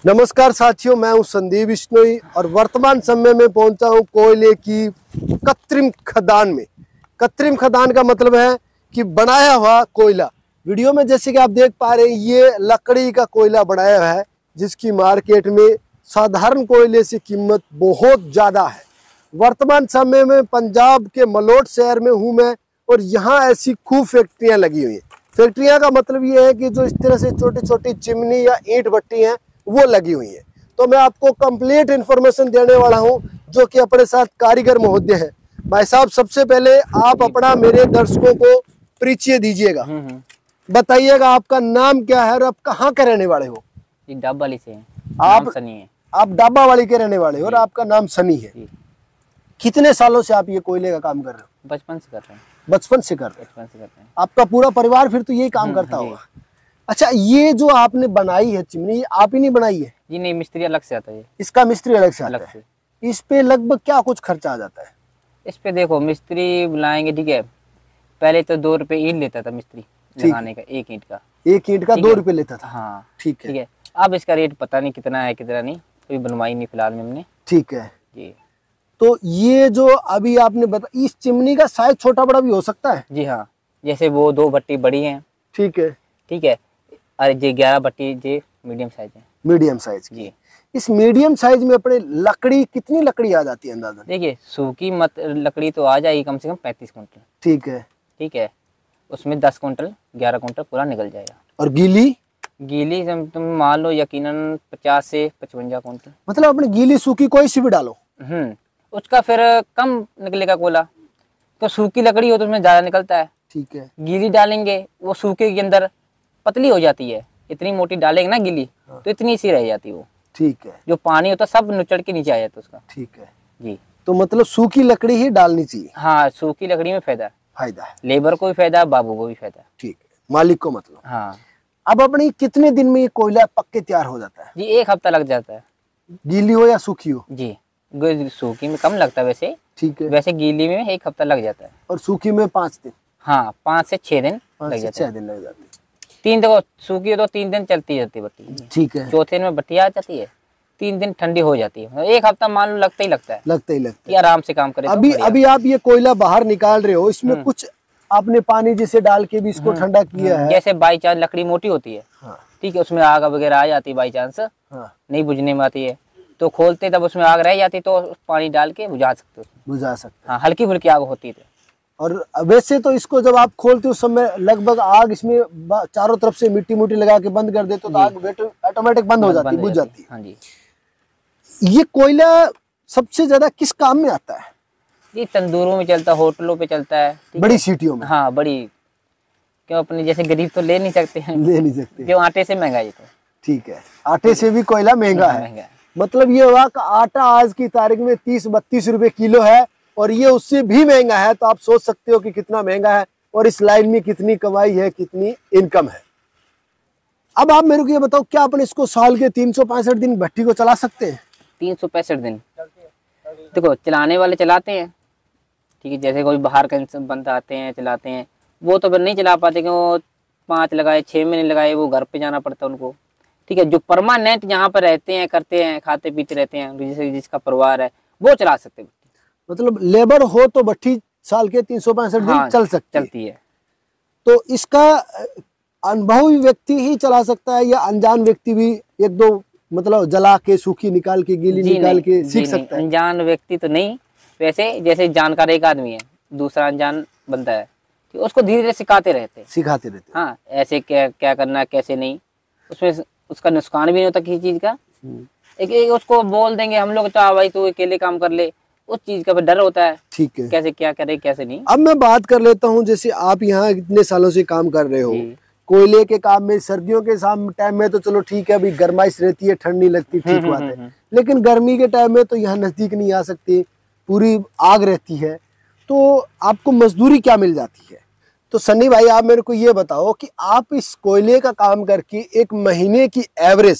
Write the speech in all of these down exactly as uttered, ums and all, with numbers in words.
नमस्कार साथियों, मैं हूं संदीप बिश्नोई और वर्तमान समय में पहुंचा हूं कोयले की कृत्रिम खदान में। कृत्रिम खदान का मतलब है कि बनाया हुआ कोयला। वीडियो में जैसे कि आप देख पा रहे हैं, ये लकड़ी का कोयला बनाया हुआ है, जिसकी मार्केट में साधारण कोयले से कीमत बहुत ज़्यादा है। वर्तमान समय में पंजाब के मलोट शहर में हूँ मैं, और यहाँ ऐसी खूब फैक्ट्रियाँ लगी हुई हैं। फैक्ट्रियाँ का मतलब ये है कि जो इस तरह से छोटी छोटी चिमनी या ईंट भट्टी हैं वो लगी हुई है। तो मैं आपको कंप्लीट इन्फॉर्मेशन देने वाला हूं, जो कि अपने साथ कारीगर महोदय हैं। भाई साहब, सबसे पहले आप अपना मेरे दर्शकों को परिचय दीजिएगा। बताइएगा आपका नाम क्या है और आप कहाँ के रहने वाले हो? डाबा वाली से हैं। आप सनी है। आप डाबा वाली के रहने वाले हो और आपका नाम सनी है। कितने सालों से आप ये कोयले का काम कर रहे हो? बचपन से कर रहे हैं। बचपन से कर रहे हैं? बचपन से करते हैं। आपका पूरा परिवार फिर तो यही काम करता होगा। अच्छा, ये जो आपने बनाई है चिमनी, आप ही नहीं बनाई है? जी नहीं, मिस्त्री अलग से आता है। इसका मिस्त्री अलग से आता अलग है। से। इस पे लगभग क्या कुछ खर्चा आ जाता है? इस पे देखो, मिस्त्री बुलाएंगे, ठीक है। पहले तो दो रुपए ईंट लेता था मिस्त्री लगाने का, एक ईंट का। एक ईंट का दो रुपए लेता था? हाँ, ठीक है। ठीक है। अब इसका रेट पता नहीं कितना है कितना नहीं, कोई बनवाई नहीं फिलहाल में हमने। ठीक है जी। तो ये जो अभी आपने बता, इस चिमनी का साइज छोटा बड़ा भी हो सकता है? जी हाँ, जैसे वो दो भट्टी बड़ी हैं। ठीक है। ठीक है। अरे जी, ग्यारह भट्टी जी मीडियम साइज है। मीडियम साइज की। जी। इस मीडियम साइज में अपने लकड़ी कितनी लकड़ी आ जाती है अंदाजा? देखिए, सूखी मत लकड़ी तो आ जाएगी कम से कम पैंतीस कुंटल। ठीक है। ठीक है। उसमें दस कुंटल ग्यारह कुंटल पूरा निकल जाएगा। और गीली? गीली तुम मान लो यकीनन पचास से पचवंजा कुंटल। मतलब अपने गीली सूखी कोई सी भी डालो? हम्म उसका फिर कम निकलेगा कोयला। तो सूखी लकड़ी हो तो उसमें ज्यादा निकलता है। ठीक है। गीली डालेंगे वो सूखे के अंदर पतली हो जाती है। इतनी मोटी डालेंगे ना गीली, हाँ। तो इतनी सी रह जाती है वो। ठीक है। जो पानी होता है सब नुचड़ के नीचे आ जाता है उसका। ठीक है जी। तो मतलब सूखी लकड़ी ही डालनी चाहिए? हाँ, सूखी लकड़ी में फायदा है। फायदा है। लेबर को भी फायदा है, बाबू को भी फायदा है। ठीक है, मालिक को मतलब। हाँ। अब अपनी कितने दिन में ये कोयला पक के तैयार हो जाता है? जी, एक हफ्ता लग जाता है। गीली हो या सूखी हो? जी, सूखी में कम लगता है वैसे। ठीक है। वैसे गीली में एक हफ्ता लग जाता है। और सूखी में पाँच दिन? हाँ, पाँच से छह दिन लग जाते हैं। छह दिन लग जाते हैं। तीन देखो, सूखी हो तो तीन दिन चलती जाती है भट्टी। ठीक है। चौथे दिन में भट्टी आ जाती है, तीन दिन ठंडी हो जाती है। एक हफ्ता मान लो लगता ही लगता है। लगता ही लगता है। आराम से काम करे। अभी तो अभी आप ये कोयला बाहर निकाल रहे हो, इसमें कुछ आपने पानी जिसे डाल के भी इसको ठंडा किया है? जैसे बाई चांस लकड़ी मोटी होती है, हाँ। ठीक है, उसमें आग वगैरह आ जाती है बाई चांस, हाँ। नहीं बुझने में आती है तो खोलते तब उसमें आग रह जाती तो पानी डाल के बुझा सकते हो। बुझा सकते। हाँ, हल्की फुल्की आग होती है। और वैसे तो इसको जब आप खोलते उस समय लगभग आग इसमें चारों तरफ से मिट्टी मुट्टी लगा के बंद कर देते तो आग ऑटोमेटिक बंद हो जाती है, बुझ जाती है। हाँ जी। ये कोयला सबसे ज्यादा किस काम में आता है? ये तंदूरों में चलता है, होटलों पे चलता है, बड़ी सीटियों में। हाँ, बड़ी। क्यों, अपने जैसे गरीब तो ले नहीं सकते हैं। ले नहीं सकते, जो आटे से महंगा है तो। ठीक है, आटे से भी कोयला महंगा है। महंगा है। मतलब ये हुआ कि आटा आज की तारीख में तीस बत्तीस रुपए किलो है और ये उससे भी महंगा है। तो आप सोच सकते हो कि कितना महंगा है और इस लाइन में कितनी कमाई है, कितनी इनकम है। अब आप मेरे को ये बताओ, क्या अपन इसको साल के तीन सौ पैंसठ दिन भट्टी को चला सकते हैं? तीन सौ पैंसठ दिन देखो, चलाने वाले चलाते हैं, ठीक है। जैसे कोई बाहर का बंदा आते हैं चलाते हैं, वो तो फिर नहीं चला पाते क्यों, वो पाँच लगाए छः महीने लगाए, वो घर पे जाना पड़ता है उनको, ठीक है। जो परमानेंट यहाँ पर रहते हैं, करते हैं, खाते पीते रहते हैं, जिसे जिसका परिवार है, वो चला सकते हैं। मतलब लेबर हो तो भट्टी साल के तीन सौ पैंसठ दिन हाँ, चल सकती चलती है। तो इसका अनुभवी व्यक्ति ही चला सकता है या अनजान व्यक्ति भी एक दो मतलब जला के सूखी निकाल के गीली निकाल के सीख सकता है? अनजान व्यक्ति तो नहीं, वैसे जैसे जानकार एक आदमी है, दूसरा अनजान बंदा है, उसको धीरे धीरे सिखाते रहते सिखाते रहते हाँ, ऐसे क्या क्या करना कैसे नहीं। उसमें उसका नुकसान भी नहीं होता किसी चीज का। एक, एक उसको बोल देंगे हम लोग, तो भाई तू अकेले काम कर ले, उस चीज का डर होता है। ठीक है, कैसे क्या करे कैसे नहीं। अब मैं बात कर लेता हूँ, जैसे आप यहाँ इतने सालों से काम कर रहे हो कोयले के काम में, सर्दियों के टाइम में तो चलो ठीक है, अभी गर्माइश रहती है, ठंड नहीं लगती, ठीक बात है। लेकिन गर्मी के टाइम में तो यहाँ नजदीक नहीं आ सकती, पूरी आग रहती है, तो आपको मजदूरी क्या मिल जाती है? तो सन्नी भाई, आप मेरे को ये बताओ कि आप इस कोयले का काम करके एक महीने की एवरेज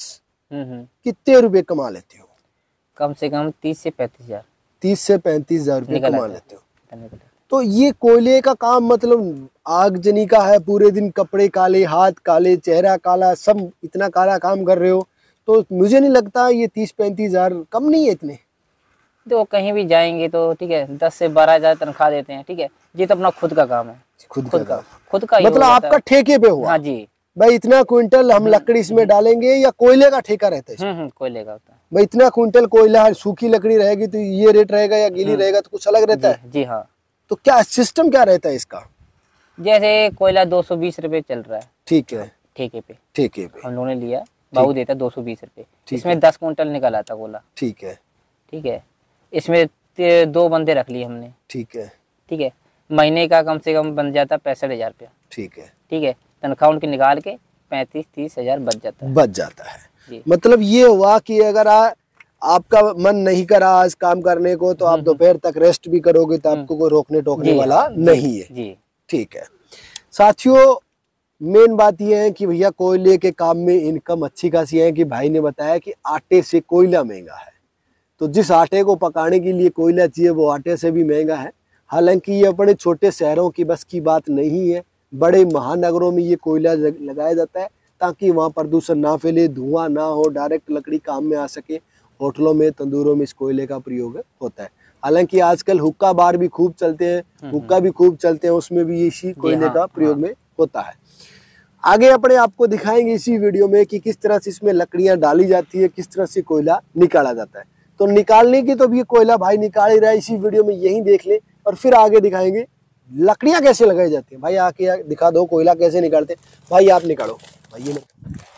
कितने रुपए कमा लेते हो? कम से कम तीस से पैंतीस हजार तीस से पैंतीस हजार रुपये कमा लेते हो। तो ये कोयले का काम मतलब आगजनी का है, पूरे दिन कपड़े काले, हाथ काले, चेहरा काला, सब इतना काला काम कर रहे हो, तो मुझे नहीं लगता ये तीस पैंतीस हजार कम नहीं है इतने। देखो कहीं भी जाएंगे तो ठीक है दस से बारह हजार तनख्वाह देते हैं, ठीक है, ये तो अपना खुद का काम है, खुद, खुद का, का खुद का ही मतलब हो जाता आपका है। ठेके पे हुआ। हाँ जी। भाई इतना क्विंटल हम लकड़ी इसमें डालेंगे या कोयले का ठेका रहता है? हम्म हम्म कोयले का होता है। भाई इतना क्विंटल कोयला है, सूखी लकड़ी रहेगी तो ये रेट रहेगा या गीली रहेगा तो कुछ अलग रहता है। जी हाँ। तो क्या सिस्टम क्या रहता है इसका? जैसे कोयला दो सौ बीस रुपए चल रहा है, ठीक है, ठेके पे, ठेके पे हम लोगों ने लिया, बाबू देता है दो सौ बीस रुपए, ठीक इसमें दस कुंटल निकल आता कोयला, ठीक है, ठीक है, इसमें ते- दो बंदे रख लिए हमने, ठीक है, ठीक है, महीने का कम से कम बन जाता पैंसठ हजार रुपया, ठीक है, ठीक है, तनख्वाह उनकी निकाल के पैंतीस तीस हजार बच जाता है। बच जाता है। जी। मतलब ये हुआ कि अगर आ, आपका मन नहीं करा आज काम करने को तो आप दोपहर तक रेस्ट भी करोगे तो आपको कोई रोकने टोकने जी, वाला जी, नहीं है। जी। ठीक है साथियों, मेन बात यह है कि भैया कोयले के काम में इनकम अच्छी खासी है कि भाई ने बताया कि आटे से कोयला महंगा है, तो जिस आटे को पकाने के लिए कोयला चाहिए वो आटे से भी महंगा है। हालांकि ये अपने छोटे शहरों की बस की बात नहीं है, बड़े महानगरों में ये कोयला लगाया जाता है ताकि वहाँ प्रदूषण ना फैले, धुआं ना हो, डायरेक्ट लकड़ी काम में आ सके। होटलों में तंदूरों में इस कोयले का प्रयोग होता है। हालांकि आजकल हुक्का बार भी खूब चलते हैं, हुक्का भी खूब चलते हैं, उसमें भी इसी कोयले का प्रयोग में होता है। आगे अपने आपको दिखाएंगे इसी वीडियो में कि किस तरह से इसमें लकड़ियां डाली जाती है, किस तरह से कोयला निकाला जाता है। तो निकालने की तो भी ये भाई निकाल ही रहा है, इसी वीडियो में यही देख ले और फिर आगे दिखाएंगे लकड़ियां कैसे लगाई जाती है। भाई आके दिखा दो कोयला कैसे निकालते हैं। भाई आप निकालो भाई, ये